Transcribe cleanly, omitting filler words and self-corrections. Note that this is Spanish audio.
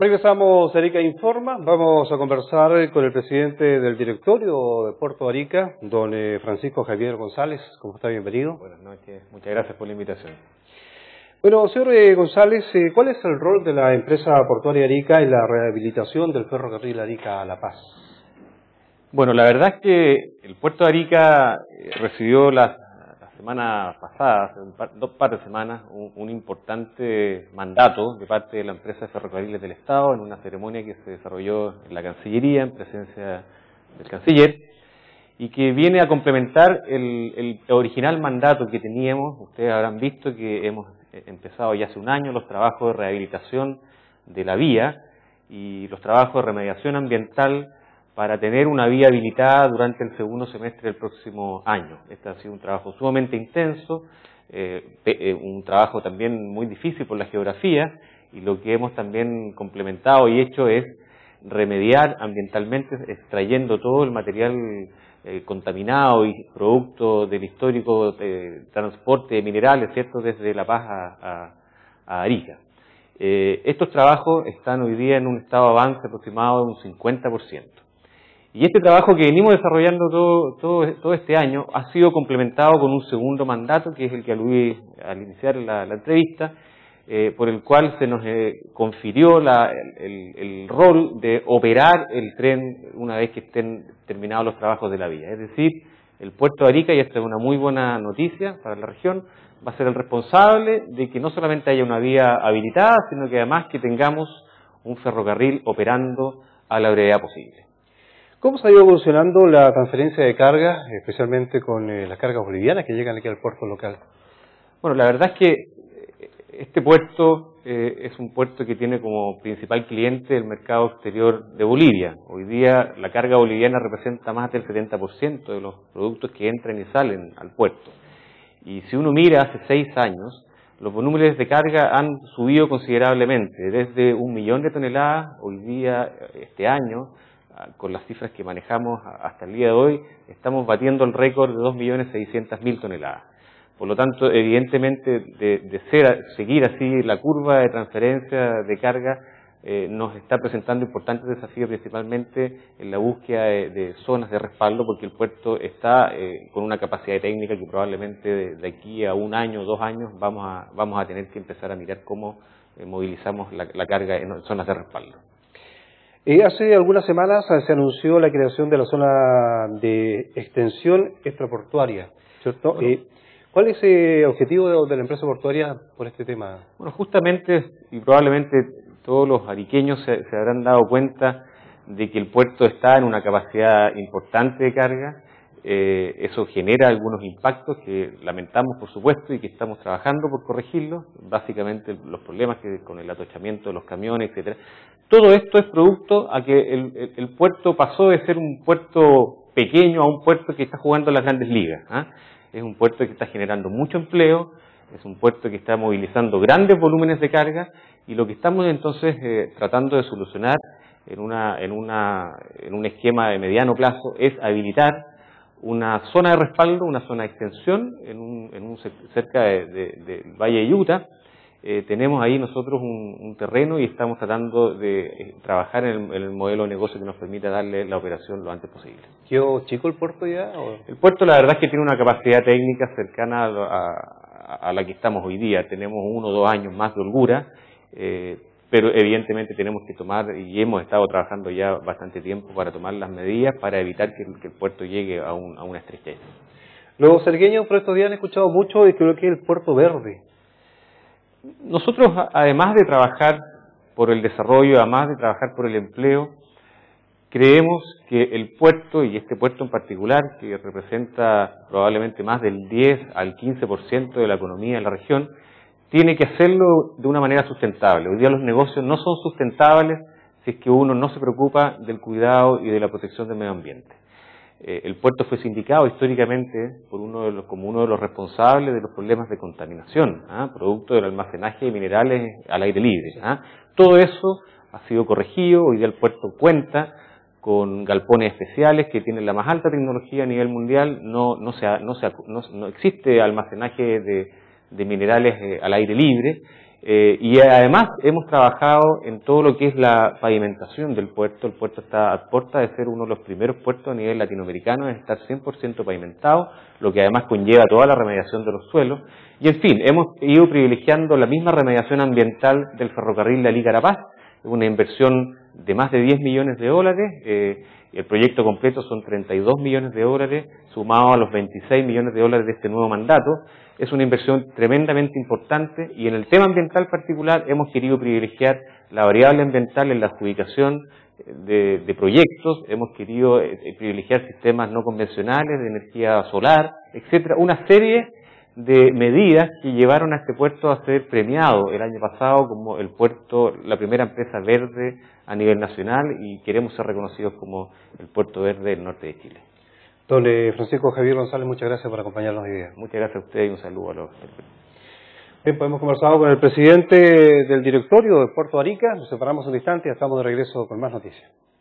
Regresamos a Arica Informa. Vamos a conversar con el presidente del directorio de Puerto Arica, don Francisco Javier González. ¿Cómo está? Bienvenido. Buenas noches, muchas gracias por la invitación. Bueno, señor González, ¿cuál es el rol de la empresa portuaria Arica en la rehabilitación del ferrocarril Arica a La Paz? Bueno, la verdad es que el puerto de Arica recibió la semana pasada, hace dos par de semanas, un importante mandato de parte de la empresa de ferrocarriles del Estado en una ceremonia que se desarrolló en la Cancillería en presencia del canciller y que viene a complementar el original mandato que teníamos. Ustedes habrán visto que hemos empezado ya hace un año los trabajos de rehabilitación de la vía y los trabajos de remediación ambiental para tener una vía habilitada durante el segundo semestre del próximo año. Este ha sido un trabajo sumamente intenso, un trabajo también muy difícil por la geografía, y lo que hemos también complementado y hecho es remediar ambientalmente, extrayendo todo el material contaminado y producto del histórico transporte de minerales, ¿cierto?, desde La Paz a Arica. Estos trabajos están hoy día en un estado de avance aproximado de un 50%. Y este trabajo que venimos desarrollando todo este año ha sido complementado con un segundo mandato, que es el que aludí al iniciar la entrevista, por el cual se nos confirió el rol de operar el tren una vez que estén terminados los trabajos de la vía. Es decir, el puerto de Arica, y esta es una muy buena noticia para la región, va a ser el responsable de que no solamente haya una vía habilitada, sino que además que tengamos un ferrocarril operando a la brevedad posible. ¿Cómo se ha ido evolucionando la transferencia de carga, especialmente con las cargas bolivianas que llegan aquí al puerto local? Bueno, la verdad es que este puerto es un puerto que tiene como principal cliente el mercado exterior de Bolivia. Hoy día la carga boliviana representa más del 70% de los productos que entran y salen al puerto. Y si uno mira hace 6 años, los volúmenes de carga han subido considerablemente, desde 1 millón de toneladas, hoy día, este año, con las cifras que manejamos hasta el día de hoy, estamos batiendo el récord de 2.600.000 toneladas. Por lo tanto, evidentemente, seguir así la curva de transferencia de carga nos está presentando importantes desafíos, principalmente en la búsqueda de zonas de respaldo, porque el puerto está con una capacidad técnica que probablemente de aquí a 1 año, 2 años, vamos a tener que empezar a mirar cómo movilizamos la carga en zonas de respaldo. Hace algunas semanas se anunció la creación de la zona de extensión extraportuaria, ¿cierto? Bueno, ¿cuál es el objetivo de la empresa portuaria por este tema? Bueno, justamente, y probablemente todos los ariqueños se habrán dado cuenta de que el puerto está en una capacidad importante de carga. Eso genera algunos impactos que lamentamos, por supuesto, y que estamos trabajando por corregirlos. Básicamente los problemas con el atochamiento de los camiones, etcétera. Todo esto es producto a que el puerto pasó de ser un puerto pequeño a un puerto que está jugando en las grandes ligas. Es un puerto que está generando mucho empleo, es un puerto que está movilizando grandes volúmenes de carga, y lo que estamos entonces tratando de solucionar en un esquema de mediano plazo es habilitar una zona de respaldo, una zona de extensión cerca del Valle de Utah. Tenemos ahí nosotros un terreno y estamos tratando de trabajar en el modelo de negocio que nos permita darle la operación lo antes posible. ¿Quedó chico el puerto ya? El puerto, la verdad es que tiene una capacidad técnica cercana a la que estamos hoy día. Tenemos 1 o 2 años más de holgura, pero evidentemente tenemos que tomar, y hemos estado trabajando ya bastante tiempo para tomar las medidas para evitar que el puerto llegue a una estrechez. Los cerqueños por estos días han escuchado mucho de creo que el puerto verde. Nosotros, además de trabajar por el desarrollo, además de trabajar por el empleo, creemos que el puerto, y este puerto en particular, que representa probablemente más del 10 al 15% de la economía de la región, tiene que hacerlo de una manera sustentable. Hoy día los negocios no son sustentables si es que uno no se preocupa del cuidado y de la protección del medio ambiente. El puerto fue sindicado históricamente como uno de los responsables de los problemas de contaminación, producto del almacenaje de minerales al aire libre. Todo eso ha sido corregido. Hoy día el puerto cuenta con galpones especiales que tienen la más alta tecnología a nivel mundial. No existe almacenaje de minerales al aire libre, Y además hemos trabajado en todo lo que es la pavimentación del puerto. El puerto está a puerta de ser uno de los primeros puertos a nivel latinoamericano en estar 100% pavimentado, lo que además conlleva toda la remediación de los suelos. Y en fin, hemos ido privilegiando la misma remediación ambiental del ferrocarril de Lí-Carapaz, una inversión de más de 10 millones de dólares. El proyecto completo son 32 millones de dólares, sumado a los 26 millones de dólares de este nuevo mandato. Es una inversión tremendamente importante y en el tema ambiental particular hemos querido privilegiar la variable ambiental en la adjudicación de proyectos, hemos querido privilegiar sistemas no convencionales de energía solar, etcétera, una serie de medidas que llevaron a este puerto a ser premiado el año pasado como el puerto, la primera empresa verde a nivel nacional, y queremos ser reconocidos como el puerto verde del norte de Chile. Don Francisco Javier González, muchas gracias por acompañarnos hoy día. Muchas gracias a ustedes y un saludo a los... Bien, pues hemos conversado con el presidente del directorio de Puerto Arica. Nos separamos un instante y estamos de regreso con más noticias.